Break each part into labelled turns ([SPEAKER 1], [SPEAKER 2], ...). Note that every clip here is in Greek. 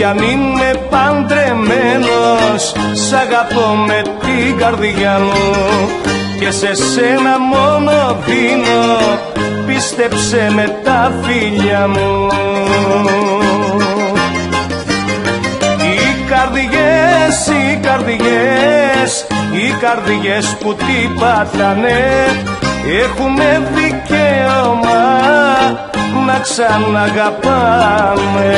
[SPEAKER 1] αν είμαι παντρεμένος, σ' αγαπώ με την καρδιά μου και σε σένα μόνο δίνω, πίστεψε με τα φιλιά μου. Οι καρδιές που τι πατάνε έχουμε δικαίωμα να ξαναγαπάμε.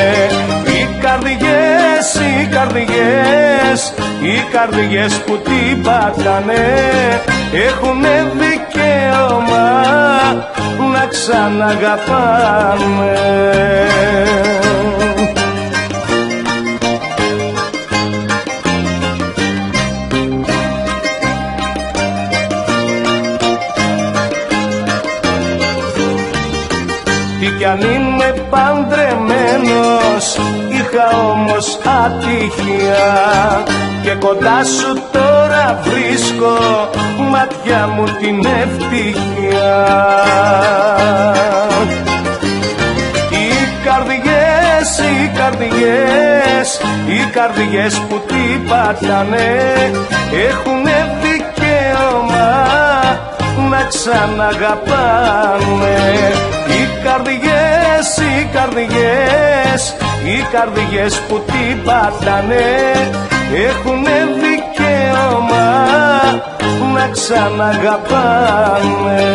[SPEAKER 1] Οι καρδιές που τι πατάνε έχουμε δικαίωμα να ξαναγαπάμε. Τι κι αν είμαι παντρεμένος, είχα όμως ατυχία και κοντά σου τώρα βρίσκω μάτια μου την ευτυχία. Οι καρδιές που τι πατάνε έχουνε δικαίωμα να ξαναγαπάνε. Οι καρδιές που τι πατάνε έχουνε δικαίωμα να ξαναγαπάνε.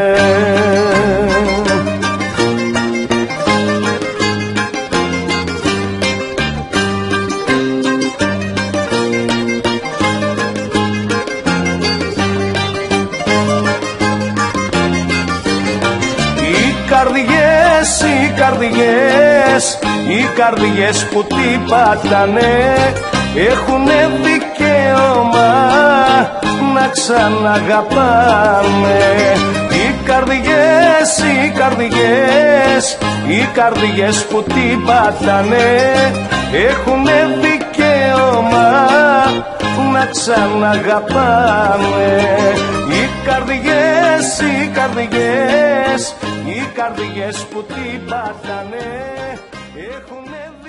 [SPEAKER 1] Οι καρδιές που τι πατάνε έχουνε δικαίωμα να ξαναγαπάνε. Οι καρδιές που τι πατάνε έχουνε δικαίωμα να ξαναγαπάνε. Οι καρδιές που τι πατάνε έχουνε